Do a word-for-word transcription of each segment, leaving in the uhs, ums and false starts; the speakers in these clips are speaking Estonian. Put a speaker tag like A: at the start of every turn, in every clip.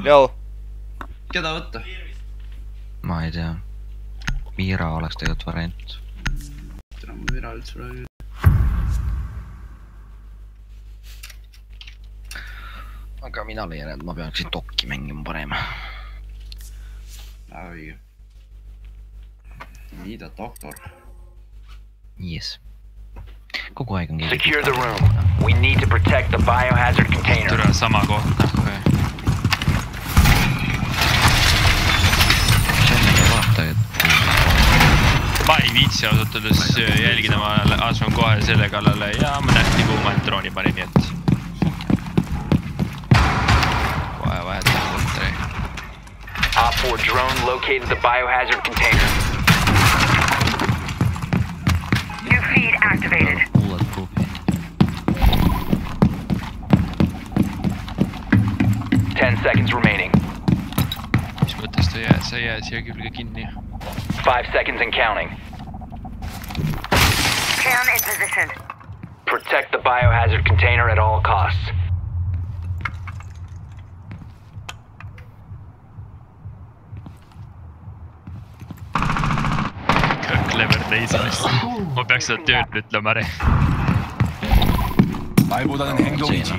A: Joo.
B: Keda võtta?
C: Ma ei tea. Miira oleks tegelikult variant.
B: Tere, ma Miira üldse praegu.
C: Aga mina leian, et ma peaksin dokki mängima parem.
B: Väga õige. Mida doktor?
C: Yes. Kogu aeg on keegi.
D: Secure the room. We need to protect the biohazard container.
E: Tule sama kohta.
C: Sellega vaata, et...
E: Ma ei viitsi ausalt öeldes jälgida, ma asun kohe selle kallale ja ma nähti kuhu ma drooni panin, nii et... Kohe vahetada kontre.
D: Op four drone located the biohazard container. New feed activated.
C: Kuulad grupi.
D: Ten seconds remaining.
E: Mis mõttes ta jääd, sa jääd siia külge kinni.
D: Five seconds and counting.
F: Cam in position.
D: Protect the biohazard container at all costs.
E: Clever teisest. Ma peaks seda tööd ütlema ära.
G: 말보다는 행동이지.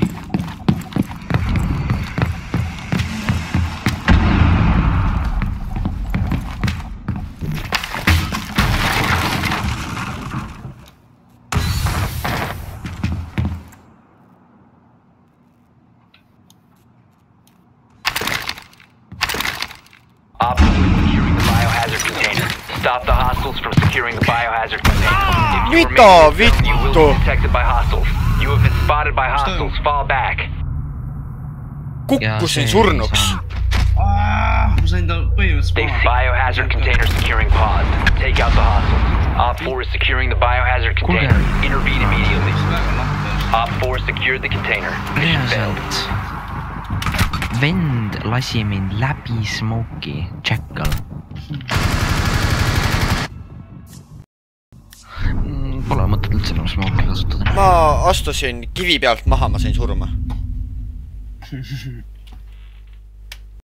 D: Op securing the biohazard container. Stop the hostiles from securing the biohazard container. If you
A: Mitä
D: remain in this zone, you will
A: vittu?
D: be detected by hostiles. You have been spotted by hostiles. Fall back.
A: Kukkusin surnuks.
B: Aaaa, ma sain ta põhimõtteliselt
D: They
B: maha.
D: biohazard container securing pod. Take out the hostiles. Op four is securing the biohazard container. Intervene immediately.
B: Väga lahti.
D: Op four secured the container. Mission failed.
C: Reaalselt. Vend lasi mind läbi smoke'i Jackal. Pole mõtet üldse enam smoke'i kasutada.
A: Ma astusin kivi pealt maha, ma sain surma.